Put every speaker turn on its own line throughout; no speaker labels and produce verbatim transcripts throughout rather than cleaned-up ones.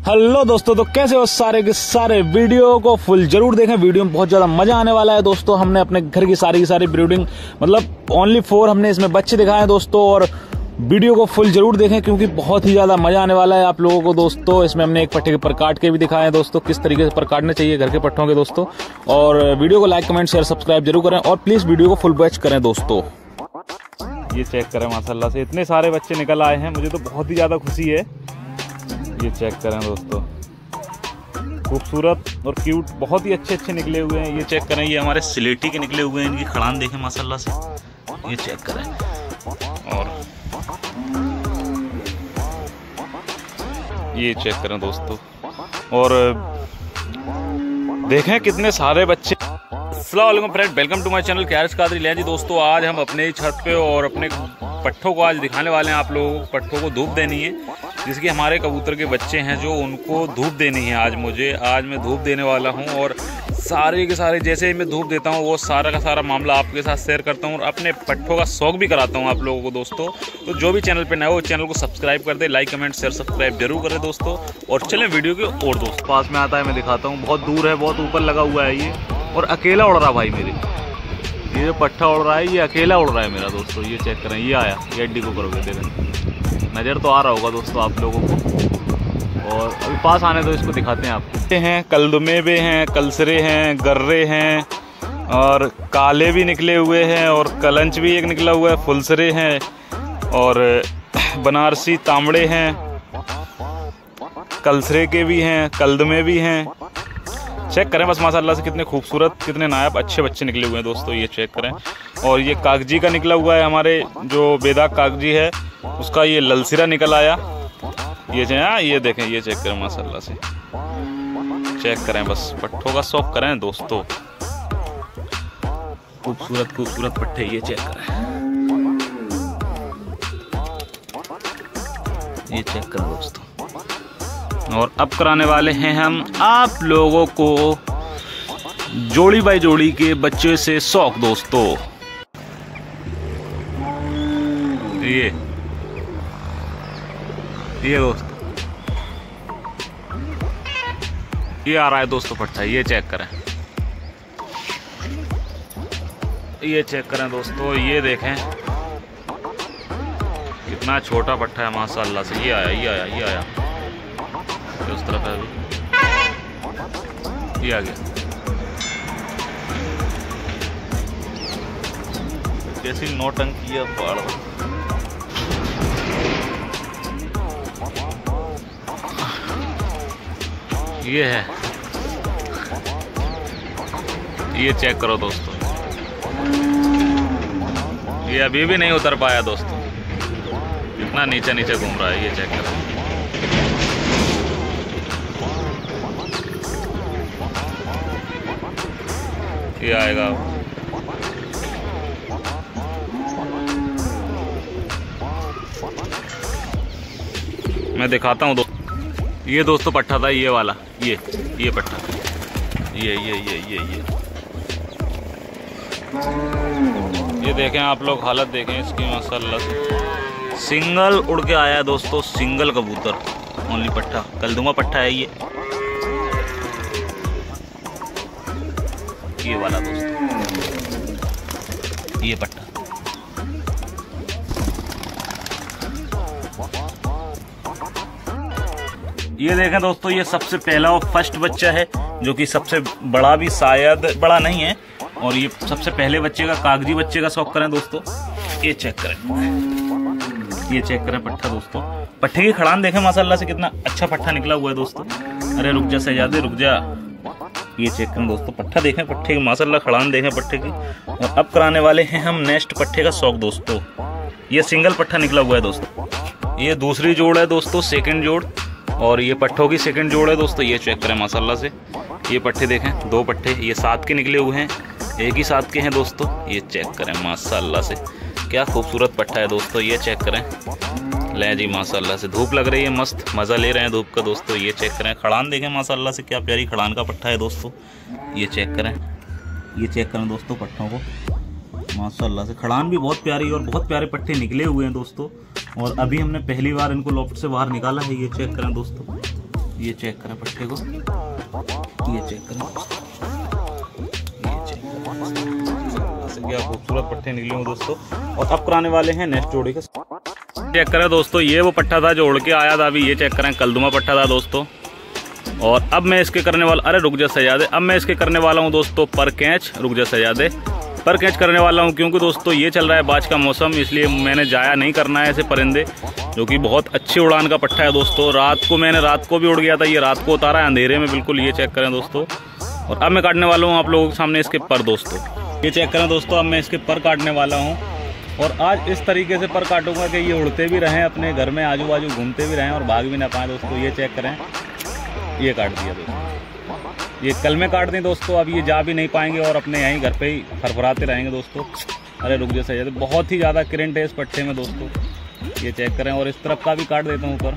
Hello दोस्तों, तो कैसे हो सारे के सारे। वीडियो को फुल जरूर देखें, वीडियो में बहुत ज्यादा मजा आने वाला है दोस्तों। हमने अपने घर की सारी की सारी ब्रीडिंग मतलब ओनली फोर हमने इसमें बच्चे दिखाए हैं दोस्तों, और वीडियो को फुल जरूर देखें क्योंकि बहुत ही ज्यादा मजा आने वाला है आप लोगों को दोस्तों। इसमें हमने एक पट्टे के पर काट के भी दिखाए हैं दोस्तों, किस तरीके से पर काटने चाहिए घर के पट्टों के दोस्तों। और वीडियो को लाइक कमेंट शेयर सब्सक्राइब जरूर करें और प्लीज वीडियो को फुल वॉच करें दोस्तों। ये चेक करें, माशाल्लाह से इतने सारे बच्चे निकल आए हैं, मुझे तो बहुत ही ज्यादा खुशी है। ये चेक करें दोस्तों, खूबसूरत और क्यूट बहुत ही अच्छे अच्छे निकले हुए हैं। ये चेक करें, ये हमारे सिलेटी के निकले हुए हैं, इनकी खड़ान देखें माशाल्लाह से। ये चेक करें और ये चेक करें दोस्तों, और देखें कितने सारे बच्चे। अस्सलाम वालेकुम friend, welcome to my channel Karis Qadri ले जी दोस्तों। आज हम अपने छत पे और अपने पट्ठों को आज दिखाने वाले हैं आप लोगों को। पट्ठों को धूप देनी है, जिसके हमारे कबूतर के बच्चे हैं जो उनको धूप देनी है। आज मुझे आज मैं धूप देने वाला हूं, और सारे के सारे जैसे ही मैं धूप देता हूं वो सारा का सारा मामला आपके साथ शेयर करता हूं और अपने पट्ठों का शौक भी कराता हूं आप लोगों को दोस्तों। तो जो भी चैनल पे नया हो चैनल को सब्सक्राइब कर दे, लाइक कमेंट शेयर सब्सक्राइब जरूर करें दोस्तों। और चलें वीडियो के और दोस्तों पास में आता है, मैं दिखाता हूँ। बहुत दूर है, बहुत ऊपर लगा हुआ है ये, और अकेला उड़ रहा भाई मेरे। ये जो पट्ठा उड़ रहा है ये अकेला उड़ रहा है मेरा दोस्तों। ये चेक करें, ये आया, ये अड्डी को करोगे देखें, नज़र तो आ रहा होगा दोस्तों आप लोगों को। और अभी पास आने दो, इसको दिखाते हैं आपको। हैं कलदमेबे हैं, कलसरे हैं, गर्रे हैं, और काले भी निकले हुए हैं, और कलंच भी एक निकला हुआ है, फुलसरे हैं, और बनारसी तांबड़े हैं, कलसरे के भी हैं, कलदमे भी हैं। चेक करें बस माशाल्लाह से कितने खूबसूरत कितने नायाब अच्छे बच्चे निकले हुए हैं दोस्तों। ये चेक करें, और ये कागजी का निकला हुआ है, हमारे जो बेदाग कागजी है उसका ये ललसिरा निकल आया। ये जो है ये देखें, ये चेक करें माशाल्लाह से। चेक करें बस, पट्ठों का शौक करें दोस्तों। खूबसूरत खूबसूरत पट्ठे, ये चेक करें, ये चेक करें दोस्तों। और अब कराने वाले हैं हम आप लोगों को जोड़ी बाई जोड़ी के बच्चे से शौक दोस्तों। ये ये दोस्तों, ये आ रहा है दोस्तों पट्ठा। ये चेक करें, ये चेक करें दोस्तों, ये देखें कितना छोटा पट्ठा है माशाल्लाह से। ये आया, ये आया, ये आया, उस तरफ है अभी, ये आ गया। कैसी नौटंकी है पाड़। ये है, ये चेक करो दोस्तों, ये अभी भी नहीं उतर पाया दोस्तों, कितना नीचे नीचे घूम रहा है। ये चेक करो, ये आएगा। मैं दिखाता हूँ दोस्तों, ये दोस्तों पट्ठा था ये वाला, ये ये पट्ठा, ये ये ये ये ये ये देखें आप लोग, हालत देखें इसकी माशाल्लाह से। सिंगल उड़ के आया है दोस्तों, सिंगल कबूतर, ओनली पट्ठा, कलदुमा पट्ठा है ये ये वाला दोस्तों, ये पट्टा। ये देखें दोस्तों, ये सबसे पहला और फर्स्ट बच्चा है, जो कि सबसे बड़ा भी शायद बड़ा नहीं है, और ये सबसे पहले बच्चे का कागजी बच्चे का शौक करें दोस्तों। ये चेक करें, ये चेक करें पट्ठा दोस्तों। पट्टे की खड़ान देखें माशाल्लाह से, कितना अच्छा पट्ठा निकला हुआ है दोस्तों। अरे रुक जा सजादे, रुक जा। ये चेक करें दोस्तों, पट्ठा देखें पट्टे की माशाल्लाह, खड़ान देखें पट्टे की। और अब कराने वाले हैं हम नेक्स्ट पट्टे का शौक दोस्तों। ये सिंगल पट्ठा निकला हुआ है दोस्तों, ये दूसरी जोड़ है दोस्तों, सेकंड जोड़, और ये पट्ठों की सेकंड जोड़ है दोस्तों। ये चेक करें माशाल्लाह से, ये पट्टे देखें, दो पट्टे, ये साथ के निकले हुए हैं, एक ही साथ के हैं दोस्तों। ये चेक करें माशाल्लाह से, क्या खूबसूरत पट्ठा है दोस्तों। ये चेक करें, ले जी माशाल्लाह से, धूप लग रही है, मस्त मज़ा ले रहे हैं धूप का दोस्तों। ये चेक करें, खड़ान देखें माशाल्लाह से, क्या प्यारी खड़ान का पट्ठा है दोस्तों। ये चेक करें, ये चेक करें दोस्तों पट्ठों को माशाल्लाह से। खड़ान भी बहुत प्यारी और बहुत प्यारे पट्टे निकले हुए हैं दोस्तों। और अभी हमने पहली बार इनको लॉफ्ट से बाहर निकाला है। ये चेक करें दोस्तों, ये चेक करें पट्टे को, ये चेक करें, ये चेक करें, क्या खूबसूरत पट्टे निकले हैं दोस्तों। और अब कराने वाले हैं नेक्स्ट जोड़ी का। चेक करें दोस्तों, ये वो पट्टा था जो उड़ के आया था अभी, ये चेक करें कलदुमा पट्टा था दोस्तों। और अब मैं इसके करने वाला, अरे रुक जा सजादे, अब मैं इसके करने वाला हूँ दोस्तों पर कैच। रुक जा सजादे, पर कैच करने वाला हूँ क्योंकि दोस्तों ये चल रहा है बाज का मौसम, इसलिए मैंने जाया नहीं करना है ऐसे परिंदे, जो कि बहुत अच्छी उड़ान का पट्टा है दोस्तों। रात को मैंने रात को भी उड़ गया था, ये रात को उतारा है अंधेरे में बिल्कुल, ये चेक करें दोस्तों। और अब मैं काटने वाला हूँ आप लोगों के सामने इसके पर दोस्तों, ये चेक करें दोस्तों। अब मैं इसके पर काटने वाला हूँ और आज इस तरीके से पर काटूंगा कि ये उड़ते भी रहें, अपने घर में आजू बाजू घूमते भी रहें और भाग भी ना पाएँ दोस्तों। ये चेक करें, ये काट दिया दोस्तों, ये कल में काट दें दोस्तों, अब ये जा भी नहीं पाएंगे और अपने यहीं घर पे ही फरफराते रहेंगे दोस्तों। अरे रुक जैसा जाते, बहुत ही ज़्यादा करंट है इस पट्टे में दोस्तों, ये चेक करें। और इस तरफ का भी काट देता हूँ ऊपर,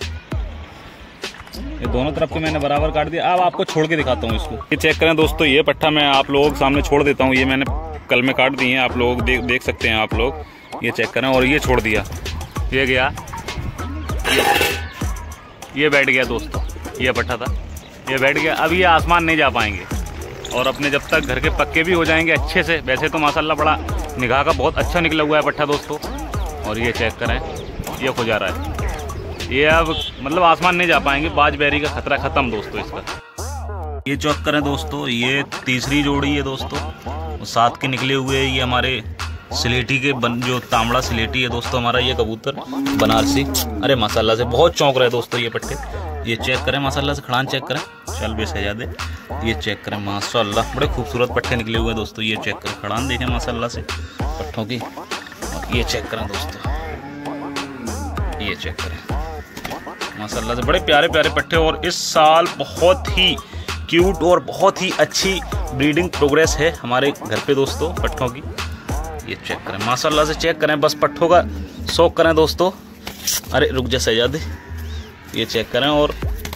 ये दोनों तरफ के मैंने बराबर काट दिया। अब आपको छोड़ के दिखाता हूँ इसको, ये चेक करें दोस्तों। ये पट्टा मैं आप लोगों के सामने छोड़ देता हूँ, ये मैंने कल में काट दिए हैं, आप लोग देख देख सकते हैं आप लोग, ये चेक करें। और ये छोड़ दिया, ये गया, ये, ये बैठ गया दोस्तों, ये पट्टा था, ये बैठ गया। अब ये आसमान नहीं जा पाएंगे और अपने जब तक घर के पक्के भी हो जाएंगे अच्छे से। वैसे तो माशाल्लाह बड़ा निगाह का बहुत अच्छा निकला हुआ है पट्टा दोस्तों। और ये चेक करें, ये खो जा रहा है, ये अब मतलब आसमान नहीं जा पाएंगे, बाज बैरी का खतरा खत्म दोस्तों इसका। ये चेक करें दोस्तों, ये तीसरी जोड़ी है दोस्तों, साथ के निकले हुए ये हमारे सिलेटी के बन, जो तांबड़ा सिलेटी है दोस्तों हमारा, ये कबूतर बनारसी। अरे माशाल्लाह से बहुत चौंक रहे दोस्तों ये पट्टे, ये चेक करें माशाल्लाह से, खड़ान चेक करें, चल बे सजादे, ये चेक करें माशाल्लाह, बड़े खूबसूरत पट्टे निकले हुए हैं दोस्तों। ये चेक करें, खड़ान देखें माशाल्लाह से पट्टों की। और ये चेक करें दोस्तों, ये चेक करें माशाल्लाह से, बड़े प्यारे प्यारे पट्टे। और इस साल बहुत ही क्यूट और बहुत ही अच्छी ब्रीडिंग प्रोग्रेस है हमारे घर पे दोस्तों पट्टों की। ये चेक करें माशाल्लाह से, चेक करें, बस पट्टों का शौक करें दोस्तों। अरे रुक जा सजादे, ये चेक करें और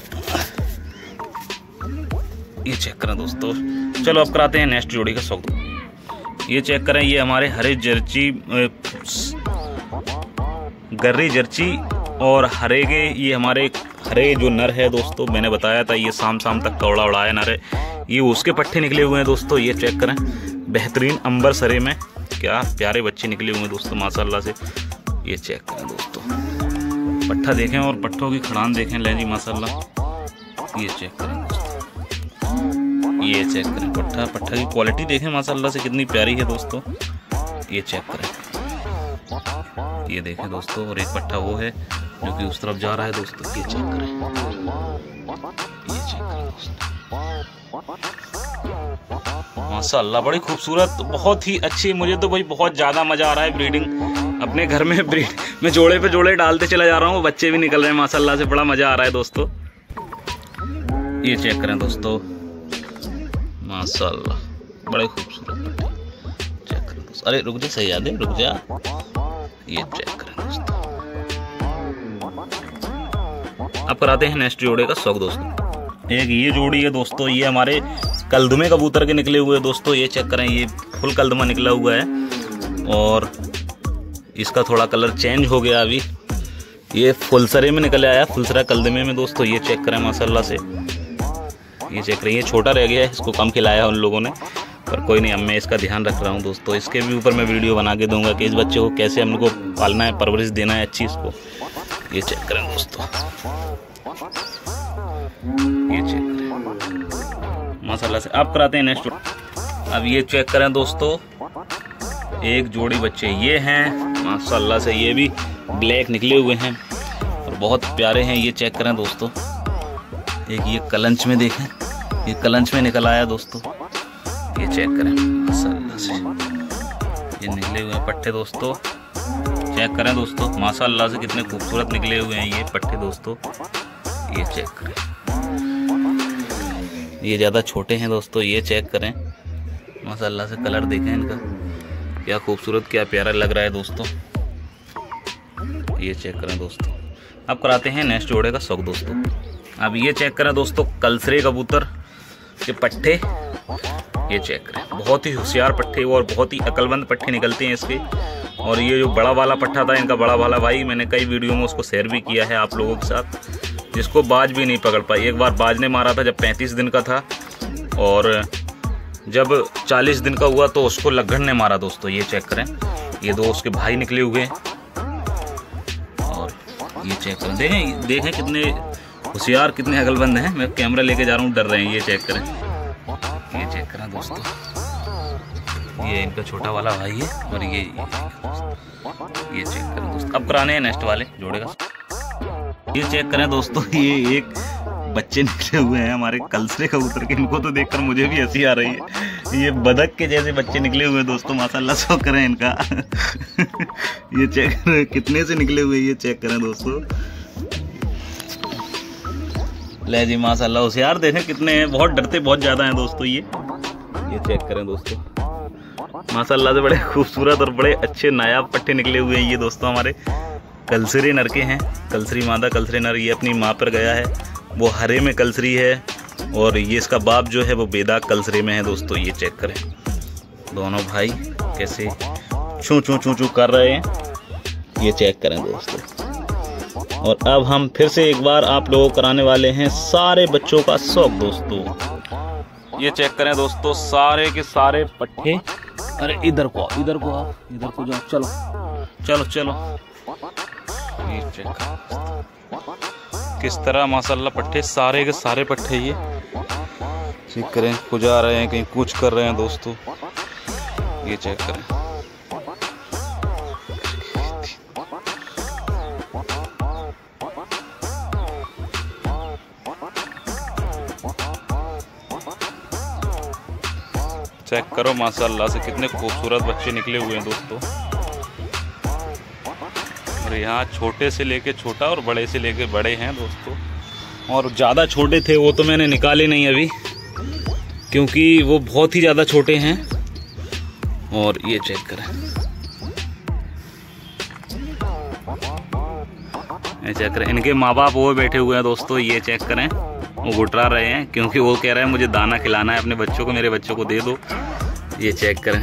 ये चेक करें दोस्तों। चलो अब कराते हैं नेक्स्ट जोड़ी का शौक। ये चेक करें, ये हमारे हरे जर्ची, गर्री जर्ची और हरेगे, ये हमारे हरे जो नर है दोस्तों, मैंने बताया था ये शाम शाम तक कौड़ा उड़ाया नर है, ये उसके पट्टे निकले हुए हैं दोस्तों। ये चेक करें, बेहतरीन अंबर सरे में क्या प्यारे बच्चे निकले हुए हैं दोस्तों माशाल्लाह से। ये चेक करें दोस्तों, पट्टा देखें और पट्टों की खड़ान देखें, ले जी माशाल्लाह। ये चेक करें दोस्तों, ये चेक करें पट्टा, पट्टा की क्वालिटी देखें माशाल्लाह से कितनी प्यारी है दोस्तों। ये चेक करें, ये देखें दोस्तों। और एक पट्टा वो है जो कि उस तरफ जा रहा है दोस्तों, ये चेक करें, ये चेक करें दोस्तों माशाल्लाह, बड़ी खूबसूरत, बहुत ही अच्छी। मुझे तो भाई बहुत ज़्यादा मज़ा आ रहा है ब्रीडिंग अपने घर में, ब्रीड मैं जोड़े पे जोड़े डालते चला जा रहा हूँ, बच्चे भी निकल रहे हैं माशाल्लाह से, बड़ा मज़ा आ रहा है दोस्तों। ये चेक करें दोस्तों माशाल्लाह, बड़े खूबसूरत पट्टे, चेक करें दोस्तों। अरे रुक जा सजादे, रुक जा, ये चेक करें दोस्तों। अब कराते हैं नेक्स्ट जोड़े का शौक दोस्तों। एक ये जोड़ी है दोस्तों, ये हमारे कलदुमे कबूतर के निकले हुए दोस्तों। ये चेक करें, ये फुल कलदुमा निकला हुआ है और इसका थोड़ा कलर चेंज हो गया अभी, ये फुलसरे में निकल आया, फुलसरा कलदुमे में दोस्तों। ये चेक करें माशाल्लाह से, ये चेक करें, ये छोटा रह गया है, इसको कम खिलाया उन लोगों ने, पर कोई नहीं, अब मैं इसका ध्यान रख रहा हूँ दोस्तों। इसके भी ऊपर मैं वीडियो बना के दूंगा कि इस बच्चे को कैसे हमको पालना है, परवरिश देना है अच्छी इसको। ये चेक करें दोस्तों, ये चेक करें माशाल्लाह से। अब कराते हैं नेक्स्ट। अब ये चेक करें दोस्तों, एक जोड़ी बच्चे ये हैं माशाल्लाह से, ये भी ब्लैक निकले हुए हैं और बहुत प्यारे हैं। ये चेक करें दोस्तों, एक ये कलंच में देखें, ये कलंच में निकल आया दोस्तों। ये चेक करें माशाल्लाह से, ये निकले हुए हैं पट्टे दोस्तों, चेक करें दोस्तों माशाल्लाह से, कितने खूबसूरत निकले हुए हैं ये पट्टे दोस्तों। ये चेक करें, ये ज़्यादा छोटे हैं दोस्तों। ये चेक करें माशाल्लाह से, कलर देखें इनका, क्या खूबसूरत, क्या प्यारा लग रहा है दोस्तों। ये चेक करें दोस्तों। अब कराते हैं नेक्स्ट जोड़े का शौक दोस्तों। अब ये चेक करें दोस्तों, कलसरे कबूतर के पट्टे, ये चेक करें, बहुत ही होशियार पट्टे और बहुत ही अकलमंद पट्टे निकलते हैं इसके। और ये जो बड़ा वाला पट्टा था इनका, बड़ा वाला भाई, मैंने कई वीडियो में उसको शेयर भी किया है आप लोगों के साथ। जिसको बाज भी नहीं पकड़ पाई। एक बार बाज ने मारा था जब पैंतीस दिन का था, और जब चालीस दिन का हुआ तो उसको लग्घड़ ने मारा दोस्तों। ये चेक करें, ये दो उसके भाई निकले हुए हैं। और ये चेक करें, देखें देखें कितने होशियार, कितने अकलमंद हैं। मैं कैमरा लेके जा रहा हूँ, डर रहे हैं। ये चेक करें, ये चेक करें दोस्तों, ये इनका छोटा वाला भाई है। और ये ये चेक करें दोस्तों, अब कराने हैं नेक्स्ट वाले जोड़े का। ये चेक करें दोस्तों, ये एक बच्चे निकले हुए हैं हमारे कलसरे कबूतर के। इनको तो देखकर मुझे भी हंसी आ रही है। ये बदक के जैसे बच्चे निकले हुए हैं दोस्तों, माशाल्लाह सो करें इनका। ये चेक करें कितने से निकले हुए, ये चेक करें दोस्तों। ले जी माशाल्लाह होशियार, देखें कितने हैं, बहुत डरते बहुत ज्यादा हैं दोस्तों। ये ये चेक करें दोस्तों, माशाल्लाह से बड़े खूबसूरत और बड़े अच्छे नायाब पट्टे निकले हुए हैं ये दोस्तों। हमारे कलसरी नर के हैं, कलसरी मादा कलसरी नर। ये अपनी माँ पर गया है, वो हरे में कलसरी है, और ये इसका बाप जो है वो बेदाग कलसरे में है दोस्तों। ये चेक करें दोनों भाई कैसे चू चू चू चू कर रहे हैं। ये चेक करें दोस्तों। और अब हम फिर से एक बार आप लोगों को कराने वाले हैं सारे बच्चों का शौक दोस्तों। ये चेक करें दोस्तों, सारे के सारे पट्टे। अरे इधर को आओ, इधर को आओ, इधर को जाओ, चलो चलो चलो। ये चेक करें किस तरह माशाल्लाह पट्टे, सारे के सारे पट्टे ये चेक करें, खुजा रहे हैं, कहीं कुछ कर रहे हैं दोस्तों। ये चेक करें, चेक करो माशाल्लाह से कितने खूबसूरत बच्चे निकले हुए हैं दोस्तों। और यहाँ छोटे से लेके छोटा और बड़े से लेके बड़े हैं दोस्तों। और ज़्यादा छोटे थे वो तो मैंने निकाले नहीं अभी, क्योंकि वो बहुत ही ज़्यादा छोटे हैं। और ये चेक करें, ये चेक करें, इनके माँ बाप वो बैठे हुए हैं दोस्तों। ये चेक करें, वो गुटरा रहे हैं क्योंकि वो कह रहे हैं मुझे दाना खिलाना है अपने बच्चों को, मेरे बच्चों को दे दो। ये चेक करें,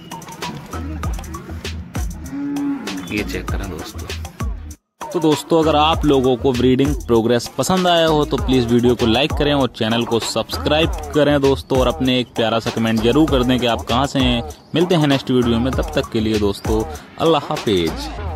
ये चेक करें दोस्तों। तो दोस्तों अगर आप लोगों को ब्रीडिंग प्रोग्रेस पसंद आया हो तो प्लीज़ वीडियो को लाइक करें और चैनल को सब्सक्राइब करें दोस्तों। और अपने एक प्यारा सा कमेंट जरूर कर दें कि आप कहां से हैं। मिलते हैं नेक्स्ट वीडियो में, तब तक के लिए दोस्तों अल्लाह हाफिज।